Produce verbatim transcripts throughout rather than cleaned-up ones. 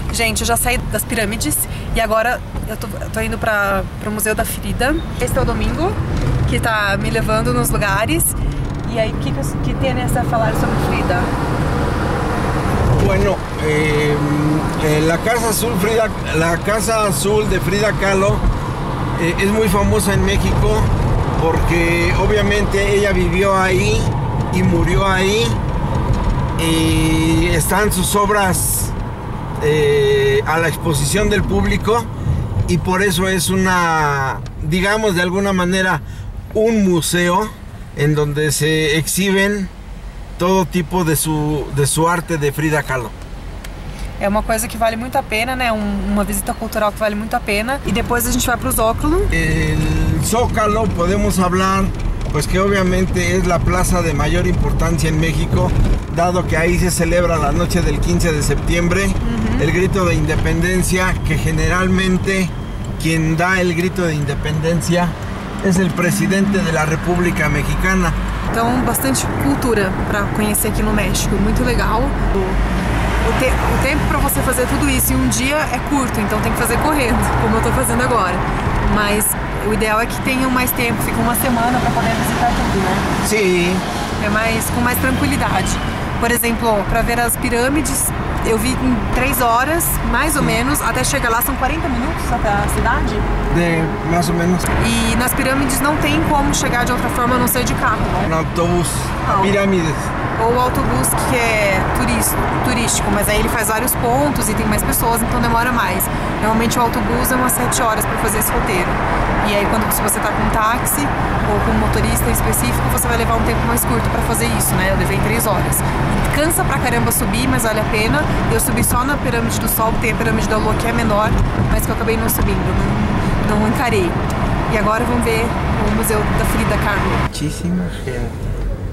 Gente, eu já saí das pirâmides e agora eu tô, eu tô indo para o Museu da Frida. Este é o Domingo, que tá me levando nos lugares. E aí, o que, que tem a falar sobre Frida? Bueno, eh, eh, la Casa Azul Frida, la Casa Azul de Frida Kahlo eh, es muy famosa en México porque obviamente ella vivió ahí y murió ahí y están sus obras eh, a la exposición del público y por eso es una, digamos de alguna manera, un museo en donde se exhiben todo tipo de su, de su arte de Frida Kahlo. É uma coisa que vale muito a pena, né? Um, uma visita cultural que vale muito a pena. E depois a gente vai para o Zócalo. El Zócalo, podemos hablar, pues que obviamente es la plaza de mayor importancia en México, dado que ahí se celebra la noche del quince de septiembre, uh-huh. el grito de independencia, que generalmente quien da el grito de independencia es el presidente de la República Mexicana. Então, bastante cultura para conhecer aqui no México, muito legal. O, te, o tempo para você fazer tudo isso em um dia é curto, então tem que fazer correndo, como eu tô fazendo agora. Mas o ideal é que tenham mais tempo, fica uma semana para poder visitar tudo, né? Sim. É mais, com mais tranquilidade. Por exemplo, para ver as pirâmides, eu vi em três horas, mais ou menos, até chegar lá são quarenta minutos até a cidade? De, mais ou menos. E nas pirâmides não tem como chegar de outra forma a não ser de carro, né? No autobús, Não. pirâmides. Ou o autobus que é turista, turístico, mas aí ele faz vários pontos e tem mais pessoas, então demora mais. Normalmente o autobus é umas sete horas para fazer esse roteiro. E aí quando se você tá com um táxi ou com um motorista específico, você vai levar um tempo mais curto para fazer isso, né? Eu levei três horas. E cansa pra caramba subir, mas vale a pena. Eu subi só na Pirâmide do Sol, tem a Pirâmide da Lua que é menor, mas que eu acabei não subindo, não, não encarei. E agora vamos ver o Museu da Frida Kahlo. Muitíssima gente.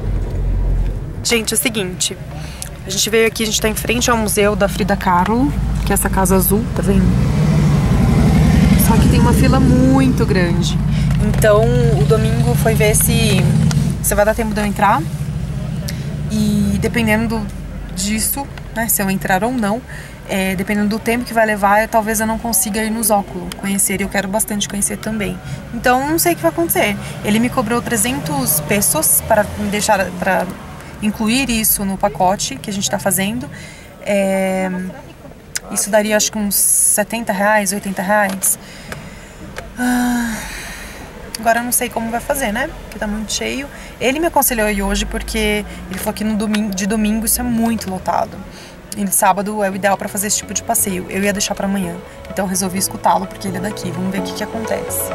Gente, é o seguinte, a gente veio aqui, a gente tá em frente ao Museu da Frida Kahlo, que é essa casa azul, tá vendo? Só que tem uma fila muito grande. Então, o Domingo foi ver se, se vai dar tempo de eu entrar. E dependendo disso, né, se eu entrar ou não, é, dependendo do tempo que vai levar, eu, talvez eu não consiga ir no Zócalo conhecer, e eu quero bastante conhecer também. Então, não sei o que vai acontecer. Ele me cobrou trezentos pesos para me deixar... para incluir isso no pacote que a gente está fazendo. É, isso daria acho que uns setenta reais, oitenta reais. Ah, agora eu não sei como vai fazer, né? Porque tá muito cheio. Ele me aconselhou ir hoje porque ele falou que no domingo, de domingo isso é muito lotado. E de sábado é o ideal para fazer esse tipo de passeio. Eu ia deixar para amanhã, então eu resolvi escutá-lo porque ele é daqui. Vamos ver o que, que acontece.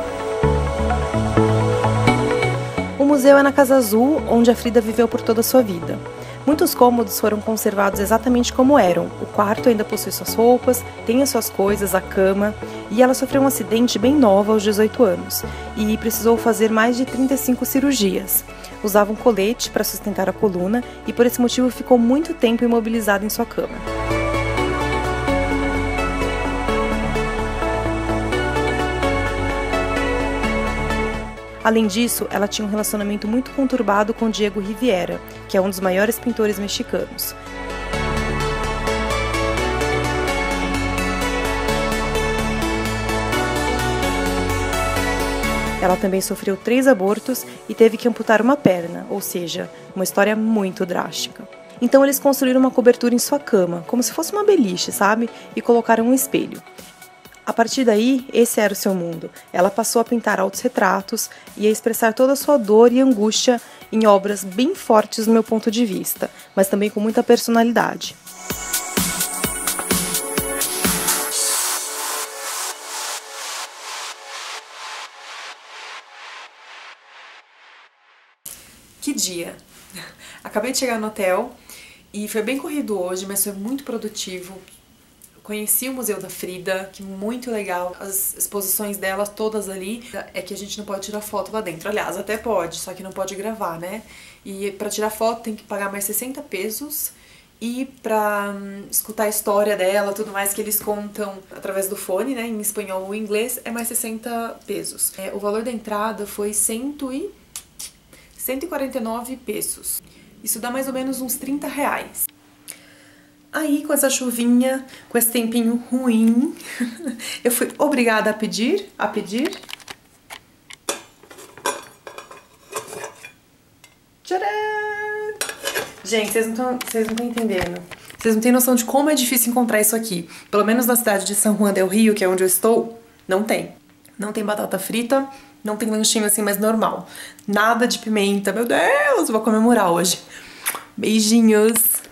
O museu é na Casa Azul, onde a Frida viveu por toda a sua vida. Muitos cômodos foram conservados exatamente como eram. O quarto ainda possui suas roupas, tem as suas coisas, a cama, e ela sofreu um acidente bem nova aos dezoito anos e precisou fazer mais de trinta e cinco cirurgias. Usava um colete para sustentar a coluna e por esse motivo ficou muito tempo imobilizada em sua cama. Além disso, ela tinha um relacionamento muito conturbado com Diego Rivera, que é um dos maiores pintores mexicanos. Ela também sofreu três abortos e teve que amputar uma perna, ou seja, uma história muito drástica. Então eles construíram uma cobertura em sua cama, como se fosse uma beliche, sabe? E colocaram um espelho. A partir daí, esse era o seu mundo. Ela passou a pintar autorretratos e a expressar toda a sua dor e angústia em obras bem fortes do meu ponto de vista, mas também com muita personalidade. Que dia! Acabei de chegar no hotel e foi bem corrido hoje, mas foi muito produtivo. Conheci o Museu da Frida, que muito legal, as exposições dela todas ali. É que a gente não pode tirar foto lá dentro, aliás, até pode, só que não pode gravar, né? E pra tirar foto tem que pagar mais sessenta pesos, e pra hum, escutar a história dela, tudo mais que eles contam através do fone, né, em espanhol ou inglês, é mais sessenta pesos. É, o valor da entrada foi cento e quarenta e nove pesos. Isso dá mais ou menos uns trinta reais. Aí, com essa chuvinha, com esse tempinho ruim, eu fui obrigada a pedir, a pedir. Tcharam! Gente, vocês não estão vocês não estão entendendo. Vocês não têm noção de como é difícil encontrar isso aqui. Pelo menos na cidade de São Juan del Rio, que é onde eu estou, não tem. Não tem batata frita, não tem lanchinho assim mais normal. Nada de pimenta. Meu Deus, vou comemorar hoje. Beijinhos!